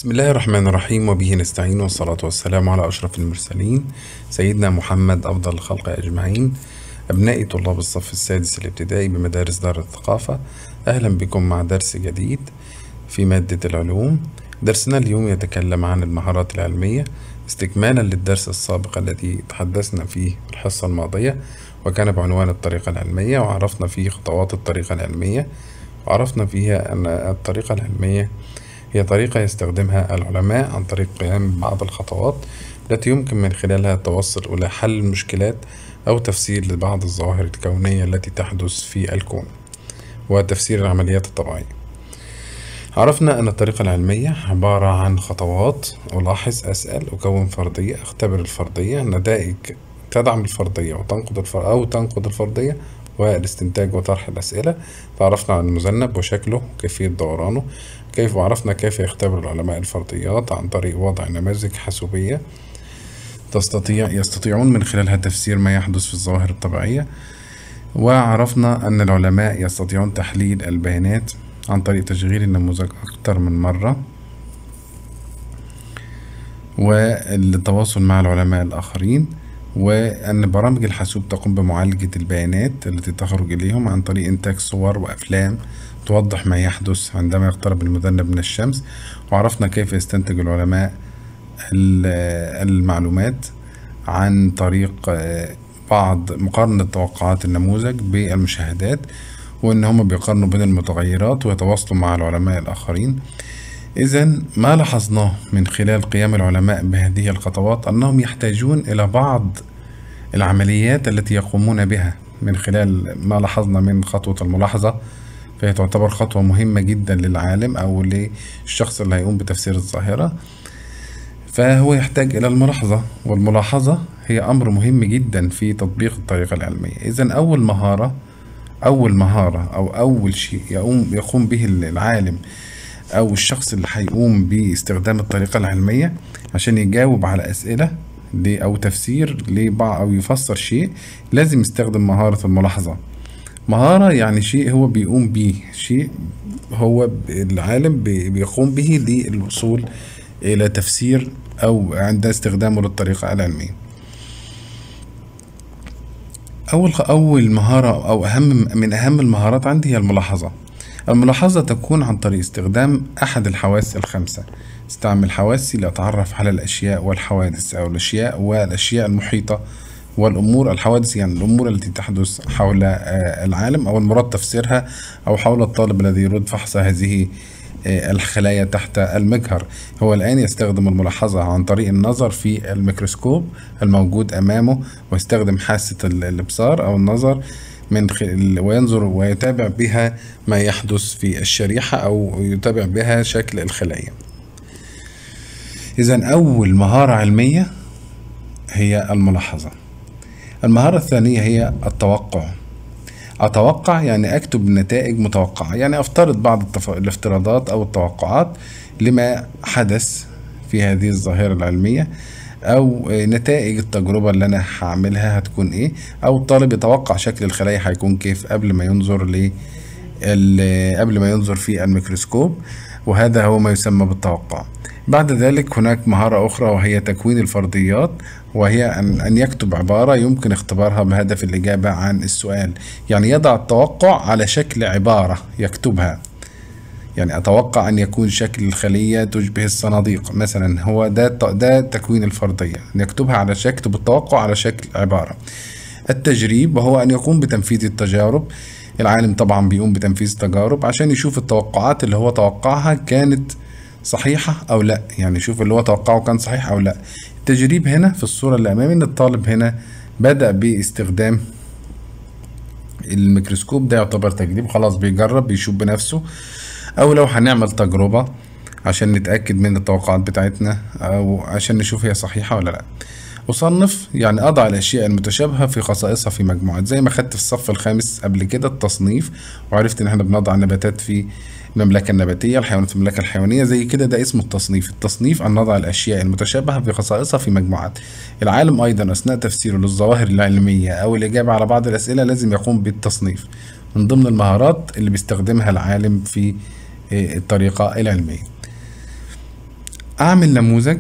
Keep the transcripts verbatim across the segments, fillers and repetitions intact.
بسم الله الرحمن الرحيم، وبه نستعين، والصلاة والسلام على أشرف المرسلين سيدنا محمد أفضل الخلق أجمعين. أبنائي طلاب الصف السادس الابتدائي بمدارس دار الثقافة، أهلا بكم مع درس جديد في مادة العلوم. درسنا اليوم يتكلم عن المهارات العلمية استكمالا للدرس السابق الذي تحدثنا فيه في الحصة الماضية، وكان بعنوان الطريقة العلمية، وعرفنا فيه خطوات الطريقة العلمية، وعرفنا فيها أن الطريقة العلمية هي طريقة يستخدمها العلماء عن طريق قيام بعض الخطوات التي يمكن من خلالها التوصل إلى حل المشكلات أو تفسير لبعض الظواهر الكونية التي تحدث في الكون وتفسير العمليات الطبيعية. عرفنا أن الطريقة العلمية عبارة عن خطوات: ألاحظ، أسأل، أكون فرضية، أختبر الفرضية، نتائج تدعم الفرضية وتنقض الفر... أو تنقض الفرضية، والاستنتاج وطرح الأسئلة. تعرفنا عن المذنب وشكله وكيفية دورانه، كيف وعرفنا كيف يختبر العلماء الفرضيات عن طريق وضع نماذج حاسوبية تستطيع يستطيعون من خلالها تفسير ما يحدث في الظواهر الطبيعية. وعرفنا أن العلماء يستطيعون تحليل البيانات عن طريق تشغيل النموذج أكثر من مرة، والتواصل مع العلماء الآخرين، وأن برامج الحاسوب تقوم بمعالجة البيانات التي تخرج إليهم عن طريق إنتاج صور وأفلام توضح ما يحدث عندما يقترب المذنب من الشمس. وعرفنا كيف يستنتج العلماء المعلومات عن طريق بعض مقارنة توقعات النموذج بالمشاهدات، وإن هم بيقارنوا بين المتغيرات ويتواصلوا مع العلماء الآخرين. إذن ما لاحظناه من خلال قيام العلماء بهذه الخطوات أنهم يحتاجون إلى بعض العمليات التي يقومون بها. من خلال ما لاحظنا من خطوة الملاحظة، فهي تعتبر خطوة مهمة جدا للعالم أو للشخص اللي هيقوم بتفسير الظاهرة، فهو يحتاج إلى الملاحظة، والملاحظة هي أمر مهم جدا في تطبيق الطريقة العلمية. إذن أول مهارة أول مهارة أو أول شيء يقوم يقوم به العالم أو الشخص اللي هيقوم باستخدام الطريقة العلمية عشان يجاوب على أسئلة أو تفسير لبعض أو يفسر شيء، لازم يستخدم مهارة الملاحظة. مهارة يعني شيء هو بيقوم به، شيء هو العالم بيقوم به للوصول إلى تفسير أو عند استخدامه للطريقة العلمية. أول أول مهارة أو أهم من أهم المهارات عندي هي الملاحظة. الملاحظة تكون عن طريق استخدام أحد الحواس الخمسة. استعمل حواسي لأتعرف على الأشياء والحوادث أو الأشياء والأشياء المحيطة والأمور. الحوادث يعني الأمور التي تحدث حول العالم أو المراد تفسيرها، أو حول الطالب الذي يريد فحص هذه الخلايا تحت المجهر. هو الآن يستخدم الملاحظة عن طريق النظر في الميكروسكوب الموجود أمامه، ويستخدم حاسة الإبصار أو النظر من خلال وينظر ويتابع بها ما يحدث في الشريحة أو يتابع بها شكل الخلايا. إذن أول مهارة علمية هي الملاحظة. المهارة الثانية هي التوقع. أتوقع يعني أكتب نتائج متوقعة، يعني أفترض بعض التف... الافتراضات أو التوقعات لما حدث في هذه الظاهرة العلمية، أو نتائج التجربة اللي أنا هعملها هتكون إيه، أو الطالب يتوقع شكل الخلايا هيكون كيف قبل ما ينظر ل قبل ما ينظر في الميكروسكوب، وهذا هو ما يسمى بالتوقع. بعد ذلك هناك مهارة أخرى وهي تكوين الفرضيات، وهي أن يكتب عبارة يمكن اختبارها بهدف الإجابة عن السؤال. يعني يضع التوقع على شكل عبارة يكتبها. يعني أتوقع أن يكون شكل الخلية تشبه الصناديق مثلا، هو ده ده تكوين الفرضية، أن يكتبها على شكل بالتوقع على شكل عبارة. التجريب وهو أن يقوم بتنفيذ التجارب. العالم طبعا بيقوم بتنفيذ تجارب عشان يشوف التوقعات اللي هو توقعها كانت صحيحة أو لا، يعني يشوف اللي هو توقعه كان صحيح أو لا. التجريب هنا في الصورة اللي أمامي إن الطالب هنا بدأ باستخدام الميكروسكوب، ده يعتبر تجريب، خلاص بيجرب بيشوف بنفسه. أو لو هنعمل تجربة عشان نتأكد من التوقعات بتاعتنا أو عشان نشوف هي صحيحة ولا لا. أصنف يعني أضع الأشياء المتشابهة في خصائصها في مجموعات، زي ما خدت في الصف الخامس قبل كده التصنيف، وعرفت إن احنا بنضع النباتات في المملكة النباتية، الحيوانات في المملكة الحيوانية، زي كده ده اسمه التصنيف. التصنيف أن نضع الأشياء المتشابهة في خصائصها في مجموعات. العالم أيضا أثناء تفسيره للظواهر العلمية أو الإجابة على بعض الأسئلة لازم يقوم بالتصنيف، من ضمن المهارات اللي بيستخدمها العالم في الطريقة العلمية. اعمل نموذج.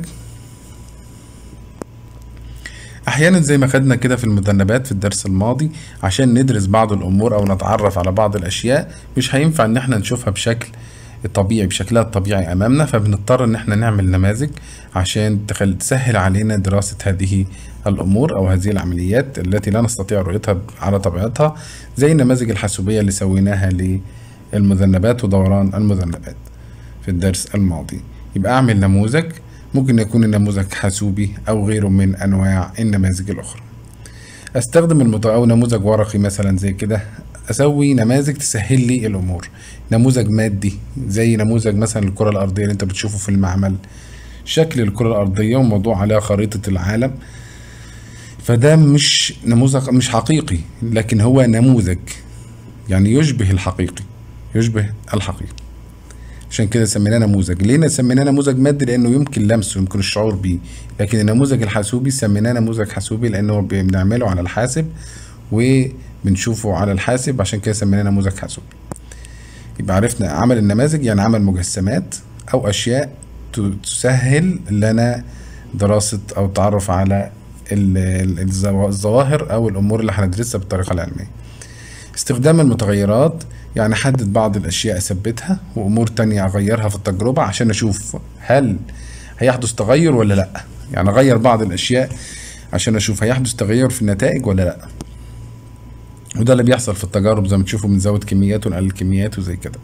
احيانا زي ما خدنا كده في المذنبات في الدرس الماضي، عشان ندرس بعض الامور او نتعرف على بعض الاشياء مش هينفع ان احنا نشوفها بشكل طبيعي بشكلها الطبيعي امامنا، فبنضطر ان احنا نعمل نماذج عشان تخل... تسهل علينا دراسة هذه الامور او هذه العمليات التي لا نستطيع رؤيتها على طبيعتها، زي النماذج الحاسوبية اللي سويناها للمذنبات ودوران المذنبات في الدرس الماضي. يبقى اعمل نموذج، ممكن يكون النموذج حاسوبي او غيره من انواع النماذج الاخرى. استخدم المت... او نموذج ورقي مثلا زي كده، اسوي نماذج تسهل لي الامور. نموذج مادي زي نموذج مثلا الكرة الارضية اللي انت بتشوفه في المعمل، شكل الكرة الارضية وموضوع عليها خريطة العالم، فده مش نموذج مش حقيقي، لكن هو نموذج يعني يشبه الحقيقي، يشبه الحقيقي، عشان كده سميناه نموذج. ليه سميناه نموذج مادي؟ لانه يمكن لمسه، يمكن الشعور بيه. لكن النموذج الحاسوبي سميناه نموذج حاسوبي لانه بنعمله على الحاسب وبنشوفه على الحاسب، عشان كده سميناه نموذج حاسوبي. يبقى عرفنا عمل النماذج يعني عمل مجسمات او اشياء تسهل لنا دراسة او التعرف على الظواهر او الامور اللي هندرسها بالطريقة العلمية. استخدام المتغيرات يعني احدد بعض الاشياء اثبتها وامور تانية اغيرها في التجربة عشان اشوف هل هيحدث تغير ولا لا، يعني اغير بعض الاشياء عشان اشوف هيحدث تغير في النتائج ولا لا. وده اللي بيحصل في التجارب زي ما تشوفوا، بنزود كميات ونقلل كميات وزي كده.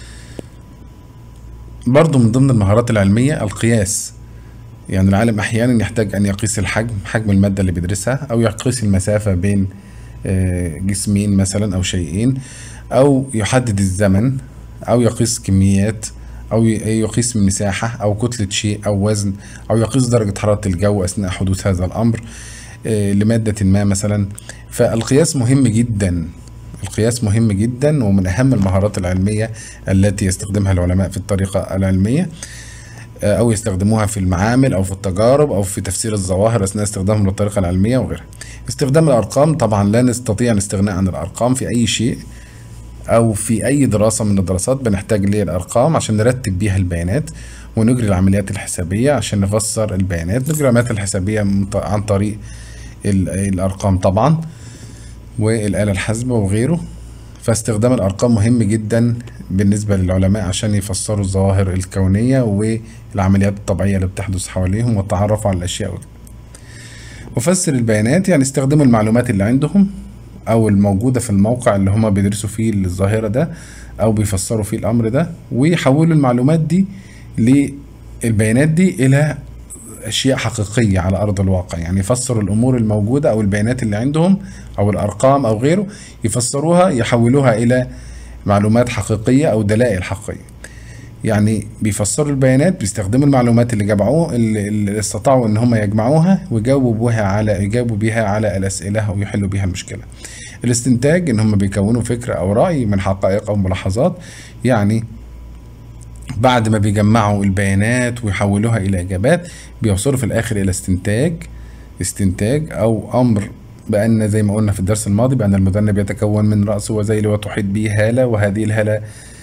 برضو من ضمن المهارات العلمية القياس، يعني العالم احيانا يحتاج ان يقيس الحجم، حجم المادة اللي بيدرسها، او يقيس المسافة بين جسمين مثلا او شيئين، او يحدد الزمن، او يقيس كميات، او يقيس مساحة او كتلة شيء او وزن، او يقيس درجة حرارة الجو اثناء حدوث هذا الامر لمادة ما مثلا. فالقياس مهم جدا، القياس مهم جدا ومن اهم المهارات العلمية التي يستخدمها العلماء في الطريقة العلمية، او يستخدموها في المعامل او في التجارب او في تفسير الظواهر اثناء استخدامهم للطريقة العلمية وغيرها. استخدام الارقام، طبعا لا نستطيع الاستغناء عن الارقام في اي شيء او في اي دراسة من الدراسات، بنحتاج للارقام عشان نرتب بيها البيانات ونجري العمليات الحسابية عشان نفسر البيانات. نجري العمليات الحسابية عن طريق الارقام طبعا والآلة الحاسبة وغيره. فاستخدام الارقام مهم جدا بالنسبة للعلماء عشان يفسروا الظواهر الكونية والعمليات الطبيعية اللي بتحدث حواليهم والتعرف على الاشياء وكده. وفسر البيانات يعني استخدموا المعلومات اللي عندهم او الموجودة في الموقع اللي هما بيدرسوا فيه الظاهرة ده او بيفسروا فيه الامر ده، ويحولوا المعلومات دي للبيانات دي الى اشياء حقيقية على ارض الواقع. يعني يفسروا الامور الموجودة او البيانات اللي عندهم او الارقام او غيره، يفسروها يحولوها الى معلومات حقيقية او دلائل حقيقية. يعني بيفسروا البيانات، بيستخدموا المعلومات اللي جمعوها اللي استطاعوا ان هم يجمعوها ويجاوبوا بها على يجاوبوا بها على الاسئلة ويحلوا بها المشكلة. الاستنتاج ان هم بيكونوا فكرة او رأي من حقائق او ملاحظات، يعني بعد ما بيجمعوا البيانات ويحولوها الى اجابات بيوصلوا في الاخر الى استنتاج استنتاج او امر بان زي ما قلنا في الدرس الماضي بان المذنب يتكون من رأس وذيل وتحيط به هالة، وهذه الهالة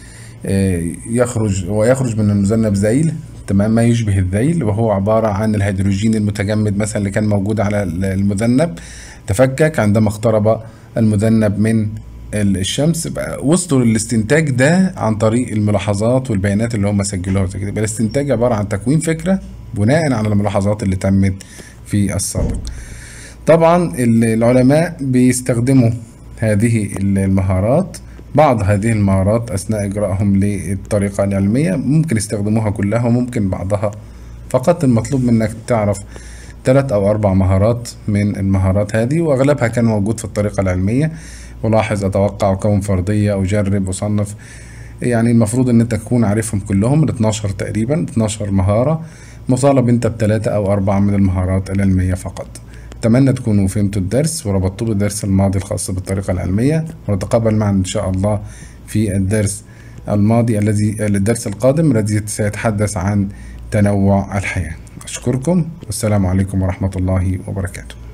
يخرج ويخرج من المذنب ذيل تمام ما يشبه الذيل، وهو عبارة عن الهيدروجين المتجمد مثلا اللي كان موجود على المذنب تفكك عندما اقترب المذنب من الشمس. وصلوا للاستنتاج ده عن طريق الملاحظات والبيانات اللي هم سجلوها زي كده. يبقى الاستنتاج عبارة عن تكوين فكرة بناء على الملاحظات اللي تمت في السابق. طبعا العلماء بيستخدموا هذه المهارات، بعض هذه المهارات أثناء إجرائهم للطريقة العلمية، ممكن يستخدموها كلها وممكن بعضها فقط. المطلوب منك تعرف ثلاث أو أربع مهارات من المهارات هذه، وأغلبها كان موجود في الطريقة العلمية. ولاحظ، أتوقع، وكون فرضية، وجرب، وصنف. يعني المفروض أن أنت تكون عارفهم كلهم، ال اثناشر تقريبا، اثناشر مهارة. مطالب أنت بثلاثة أو أربعة من المهارات العلمية فقط. أتمنى تكونوا فهمتوا الدرس وربطتوا بالدرس الماضي الخاص بالطريقة العلمية، ونتقابل معا إن شاء الله في الدرس الماضي الذي الدرس القادم الذي سيتحدث عن تنوع الحياة. أشكركم والسلام عليكم ورحمة الله وبركاته.